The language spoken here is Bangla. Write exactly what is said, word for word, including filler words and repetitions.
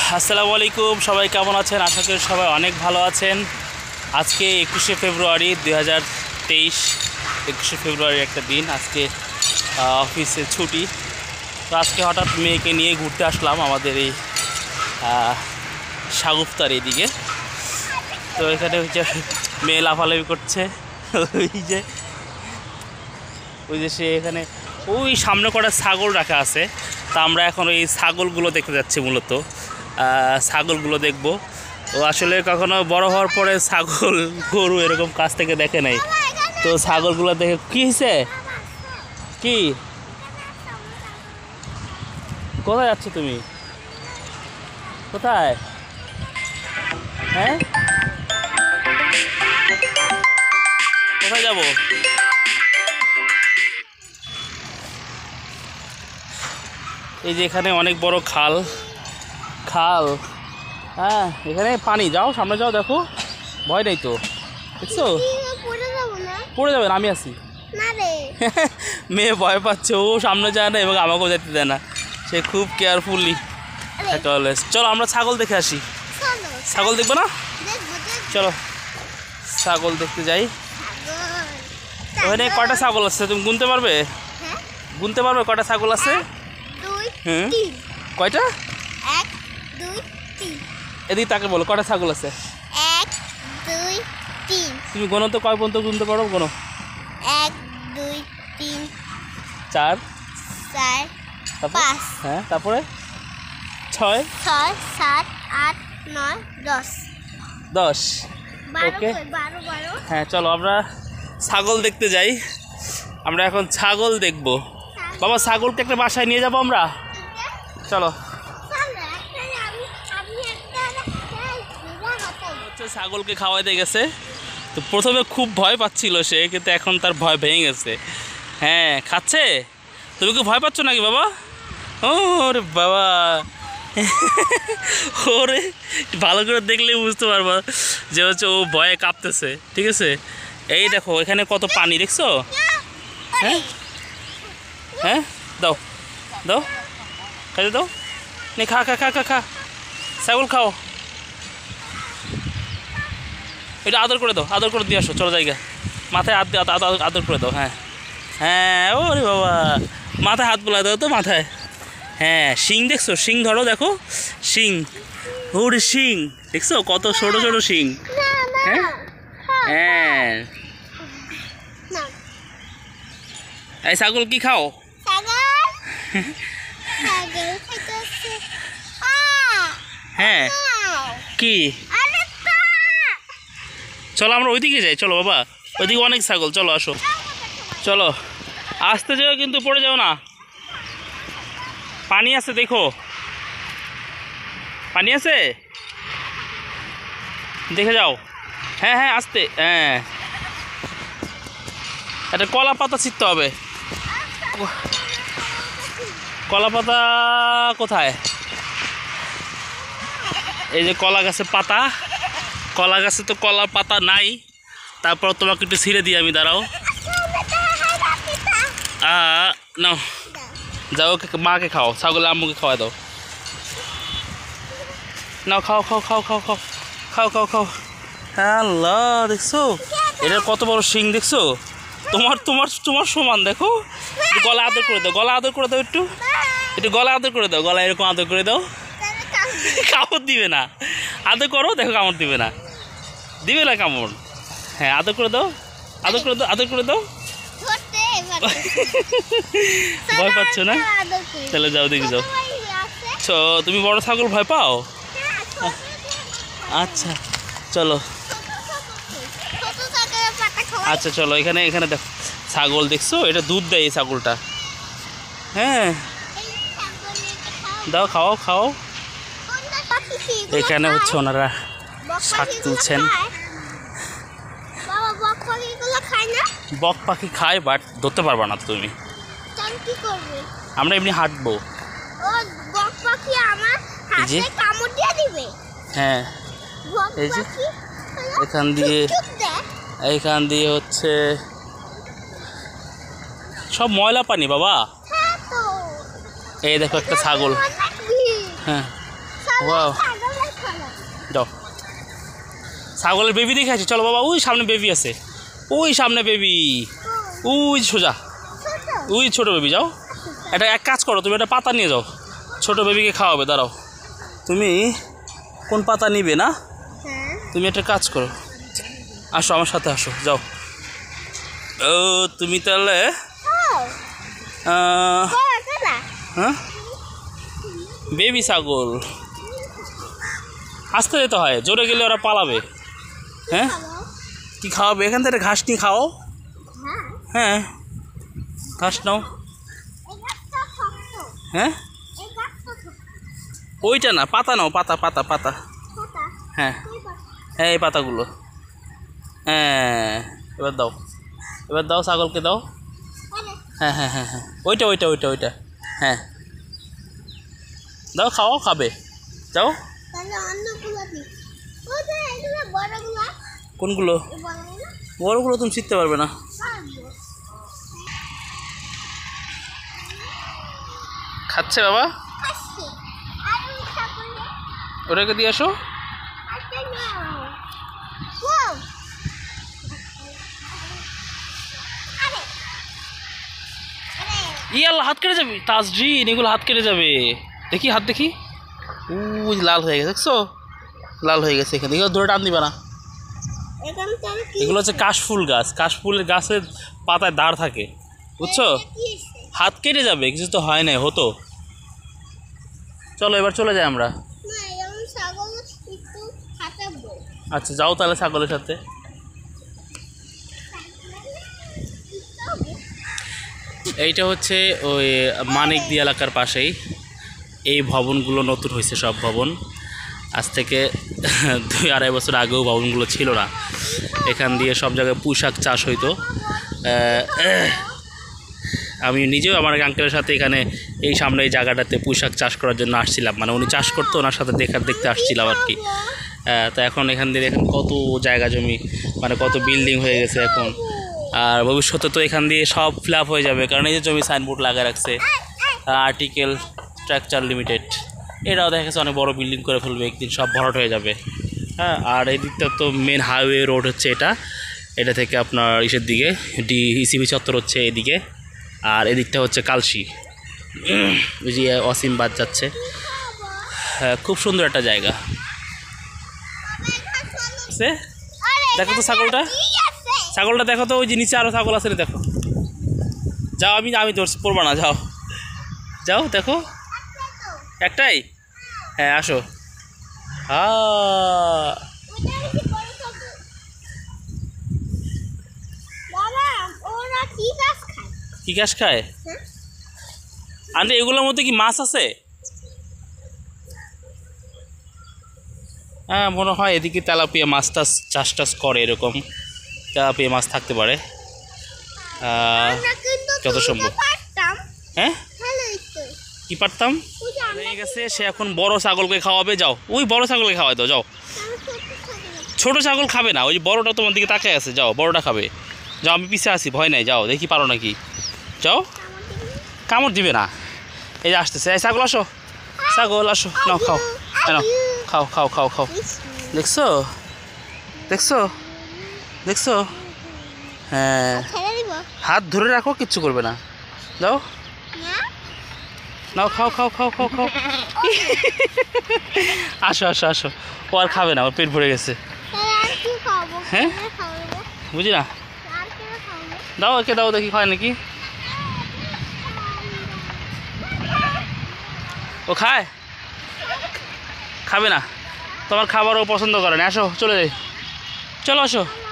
আসসালামু আলাইকুম, সবাই কেমন আছেন? আশা করি সবাই অনেক ভালো আছেন। আজকে একুশে ফেব্রুয়ারি দুই হাজার তেইশ একুশে ফেব্রুয়ারি একটা দিন। আজকে অফিসে ছুটি। তো আজকে হঠাৎ মেয়েকে নিয়ে ঘুরতে আসলাম আমাদের এই সাগুফতার এইদিকে। তো এখানে হচ্ছে মেয়ে লাফালাফি করছে, ওই যে ওই যে সে এখানে ওই সামনে কটা ছাগল রাখা আছে। তা আমরা এখন ওই ছাগলগুলো দেখতে যাচ্ছি, মূলত ছাগলগুলো দেখব। তো আসলে কখনো বড় হওয়ার পরে ছাগল গরু এরকম কাছ থেকে দেখে নাই। তো ছাগলগুলো দেখে কি হয়েছে, কি কোথায় যাচ্ছ তুমি? কোথায়? হ্যাঁ, কোথায় যাব? এই যে এখানে অনেক বড় খাল খাল হ্যাঁ, এখানে পানি। যাও সামনে যাও, দেখো, ভয় নেই তো, দেখছো? পড়ে যাবেন, আমি আছি। মেয়ে ভয় পাচ্ছে, ও সামনে যায় না এবং আমাকেও যেতে দেয় না, সে খুব কেয়ারফুলি চলে। চলো আমরা ছাগল দেখে আসি। ছাগল দেখবো না? চলো ছাগল দেখতে যাই। ওখানে কয়টা ছাগল আছে তুমি গুনতে পারবে? গুনতে পারবে কয়টা ছাগল আছে? হুম, কয়টা? এক দুই তিন। এদিকে তাকে বলো কয়টা ছাগল আছে? এক দুই তিন। তুমি গোনো তো, কয় পর্যন্ত গুনতে পারো? গোনো। এক দুই তিন চার চার পাঁচ। হ্যাঁ, তারপরে ছয় ছয় সাত আট নয় দশ দশ। ওকে, হ্যাঁ চলো আমরা ছাগল দেখতে যাই। আমরা এখন ছাগল দেখব। বাবা, ছাগলকে একটা বাসায় নিয়ে যাবো আমরা। চলো। হচ্ছে ছাগলকে খাওয়াইতে গেছে। তো প্রথমে খুব ভয় পাচ্ছিল সে, কিন্তু এখন তার ভয় ভেঙে গেছে। হ্যাঁ, খাচ্ছে। তুমি কি ভয় পাচ্ছ নাকি বাবা? ও রে বাবা, ওরে ভালো করে দেখলে বুঝতে পারবা যে হচ্ছে ও ভয়ে কাঁপতেছে। ঠিক আছে, এই দেখো এখানে কত পানি, দেখছো? হ্যাঁ হ্যাঁ, দাও দাও, খাইতে দাও। নে, খা খা খা খা খা ছাগল খাও। এটা আদর করে দাও, আদর করে দিয়ে আসো। চলো জায়গা, মাথায় হাত আদর করে দাও। হ্যাঁ হ্যাঁ, ওরে বাবা, মাথায় হাত বোলা দাও তো, মাথায়। হ্যাঁ, শিং দেখছো? শিং ধরো, দেখো শিং। ওরে শিং দেখছো, কত ছোট ছোট শিং। হ্যাঁ হ্যাঁ, এই ছাগল কি খাও? হ্যাঁ, কি? চলো আমরা ওইদিকে যাই। চলো বাবা, ওইদিকে অনেক ছাগল। চলো আসো, চলো। আসতে যাও কিন্তু পড়ে যাও না। পানি আছে, দেখো পানি আছে, দেখে যাও। হ্যাঁ হ্যাঁ, আসতে। হ্যাঁ, একটা কলা পাতা ছিঁড়তে হবে। কলা পাতা কোথায়? এই যে কলা গাছের পাতা। কলা গাছে তো কলা পাতা নাই। তারপর তোমাকে একটু ছিঁড়ে দিই আমি, দাঁড়াও। নাও, যাও, মাকে খাও, ছাগলের আম্মুকে খাওয়াই দাও। নাও, খাও খাও খাও খাও খাও খাও খাও খাও। হ্যালো, দেখছো এটা কত বড় শিং, দেখছো? তোমার তোমার তোমার সমান, দেখো। গলা আদর করে দাও, গলা আদর করে দাও, একটু একটু গলা আদর করে দাও, গলা এরকম আদর করে দাও। কামড় দিবে না, আদর করো, দেখো কামড় দিবে না, দিবে না কামড়। হ্যাঁ, আদর করে দাও, আদর করে দাও, আদর করে দাও। ভয় পাচ্ছ না? চলে যাও, দেখে যাও। তুমি বড় ছাগল ভয় পাও? আচ্ছা চলো, আচ্ছা চলো। এখানে এখানে দেখো ছাগল, দেখছো? এটা দুধ দেয় এই ছাগলটা। হ্যাঁ, দাও, খাও খাও। এখানে হচ্ছে ওনারা শাক তুলছেন। বক পাখি খায়, বাট ধরতে পারবা না তুমি। আমরা এমনি হাঁটবো। হ্যাঁ, এই যে এখান দিয়ে এইখান দিয়ে হচ্ছে সব ময়লা পানি বাবা। এই দেখো একটা ছাগল। হ্যাঁ, ওয়াও যাও ছাগলের বেবি দেখে আছি চলো বাবা ওই সামনে বেবি আছে ওই সামনে বেবি ওই সোজা ওই ছোট বেবি যাও এটা এক কাজ করো তুমি একটা পাতা নিয়ে যাও ছোট বেবিকে খাওয়াবে দাঁড়াও তুমি কোন পাতা নিবে না তুমি একটা কাজ করো আসো আমার সাথে আসো যাও ও তুমি তাহলে হ্যাঁ বেবি ছাগল আসতে যেতে হয় জোরে গেলে ওরা পালাবে হ্যাঁ কি খাওয়াবে এখান থেকে ঘাস নিয়ে খাও হ্যাঁ ঘাস নাও হ্যাঁ ওইটা না পাতা নাও পাতা পাতা পাতা হ্যাঁ হ্যাঁ এই পাতাগুলো হ্যাঁ এবার দাও এবার দাও ছাগলকে দাও হ্যাঁ হ্যাঁ হ্যাঁ হ্যাঁ ওইটা ওইটা ওইটা ওইটা হ্যাঁ দাও খাও খাবে যাও কোনগুলো বড়গুলো তুমি শিখতে পারবে না খাচ্ছে বাবা ওটাকে দিয়ে আসো ইয়াল হাত কেটে যাবে তাজরিন এগুলো হাত কেটে যাবে দেখি হাত দেখি উই লাল হয়ে গেছে দেখছো লাল হয়ে গেছে এখানে এগুলো ধরে টান দিবা না এগুলো হচ্ছে কাশফুল গাছ কাশফুলের গাছের পাতায় দাঁড় থাকে বুঝছো হাত কেটে যাবে কিছু তো হয় না হতো চলো এবার চলে যাই আমরা আচ্ছা যাও তাহলে ছাগলের সাথে এইটা হচ্ছে ওই মানিকদি এলাকার পাশেই এই ভবনগুলো নতুন হয়েছে সব ভবন আজ থেকে দুই আড়াই বছর আগেও ভবনগুলো ছিল না এখান দিয়ে সব জায়গায় পুঁইশাক চাষ হইতো আমি নিজেও আমার আঙ্কেলের সাথে এখানে এই সামনে এই জায়গাটাতে পুঁইশাক চাষ করার জন্য আসছিলাম মানে উনি চাষ করতো ওনার সাথে দেখার দেখতে আসছিলাম আর কি তো এখন এখান দিয়ে দেখেন কত জায়গা জমি মানে কত বিল্ডিং হয়ে গেছে এখন আর ভবিষ্যতে তো এখান দিয়ে সব ফিল আপ হয়ে যাবে কারণ এই যে জমি সাইনবোর্ড লাগা রাখছে আর্টিকেল স্ট্রাকচার লিমিটেড এটাও দেখা গেছে অনেক বড় বিল্ডিং করে ফেলবে একদিন সব ভরাট হয়ে যাবে হ্যাঁ আর এই দিকটা তো মেন হাইওয়ে রোড হচ্ছে এটা এটা থেকে আপনার ইসের দিকে ডি ইসিবি চত্বর হচ্ছে এদিকে আর এদিকটা হচ্ছে কালশি ওই যে অসীম বাদ যাচ্ছে হ্যাঁ খুব সুন্দর একটা জায়গা দেখো তো ছাগলটা ছাগলটা দেখো তো ওই যে নিচে আরও ছাগল আছে দেখো যাও আমি আমি ধরছি পড়বো না যাও যাও দেখো একটাই হ্যাঁ আসো হ্যাঁ কি ঘাস খায় আন্টি এগুলোর মধ্যে কি মাছ আছে হ্যাঁ মনে হয় এদিকে তেলাপিয়া মাছ টাছ চাষ টাছ করে এরকম তেলাপিয়া মাছ থাকতে পারে যত সম্ভব হ্যাঁ কি পারতাম হয়ে গেছে সে এখন বড় ছাগলকে খাওয়াবে যাও ওই বড় ছাগলকে খাওয়াই দাও যাও ছোট ছাগল খাবে না ওই বড়টা তোমার দিকে তাকায় আছে যাও বড়টা খাবে যাও আমি পিছিয়ে আসি ভয় নাই যাও দেখি পারো নাকি যাও কামড় দিবে না এই যে আসতেছে এই ছাগল আসো ছাগল আসো নাও খাও নাও খাও খাও খাও খাও দেখছো দেখছো দেখছো হ্যাঁ হাত ধরে রাখো কিচ্ছু করবে না যাও নাও খাও খাও খাও খাও খাও আসো আসো আসো ও আর খাবে না ওর পেট ভরে গেছে হ্যাঁ বুঝি না দাও একে দাও দেখি খায় নাকি ও খায় খাবে না তোমার খাবার ও পছন্দ করে না আসো চলে যাই চলো আসো